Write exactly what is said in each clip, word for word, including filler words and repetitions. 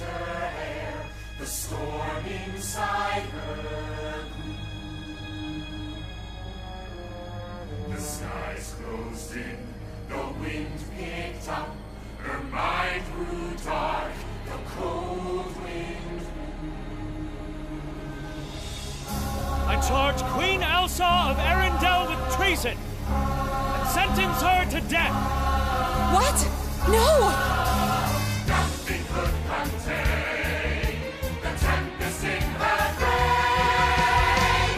her hair, the storm inside her grew. The skies closed in, the wind picked up, her mind grew dark, the cold wind blew. I charge Queen Elsa of Arendelle with treason and sentence her to death. What? No! Nothing could contain the tempest in her brain.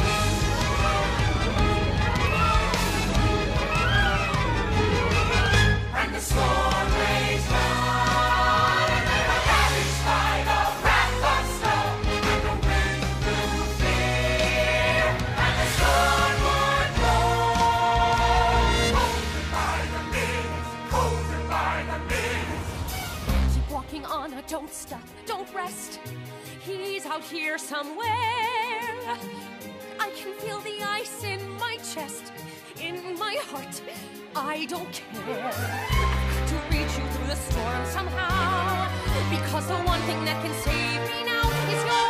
And the storm raged on, and they were ravaged by the wrath of snow. And the wind blew fear, and the storm would blow. Colder by the minute, colder by the minute. Keep walking on, don't stop, don't rest. He's out here somewhere. I can feel the ice in my chest, in my heart. I don't care. I've got to reach you through the storm somehow, because the one thing that can save me now is your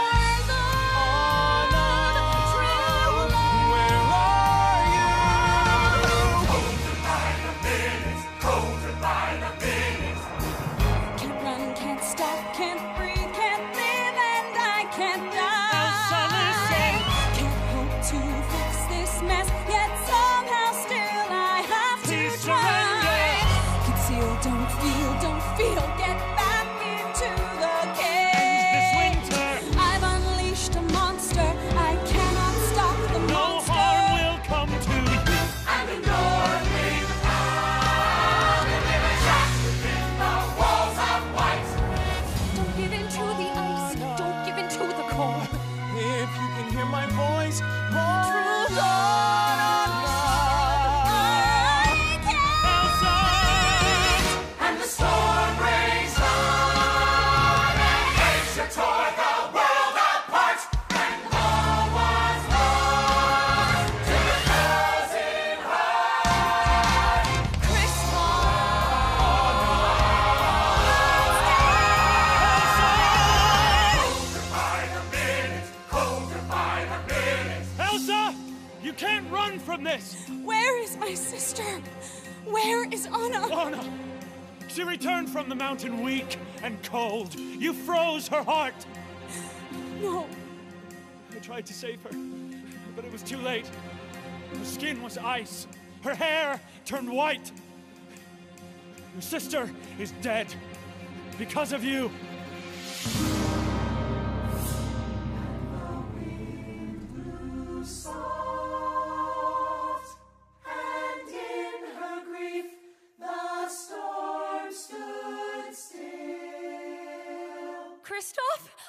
love. True love. Where are you? Colder by the minute, colder by the minute. Can't run, can't stop, can't breathe, can't live, and I can't die. Elsa, listen. Can't hope to fix this mess, yet somehow still I have to Please try. surrender. Conceal, don't feel, don't feel, get back into the cave. This winter, I've unleashed a monster, I cannot stop the no monster. harm will come to you. And the north wind howled, and they were trapped within the walls of white. Don't give in to the ice, don't give in to the cold. If you can hear my voice, hold True on. Elsa! And the storm raged on, and nature tore the world apart, and all was lost to the frozen heart. Colder by the minute, colder by the minute. Elsa! You can't run from this! Where is my sister? Where is Anna? Anna! She returned from the mountain weak and cold. You froze her heart. No, I tried to save her, but it was too late. Her skin was ice. Her hair turned white. Your sister is dead because of you. Soft, and in her grief the storm stood still. Kristoff?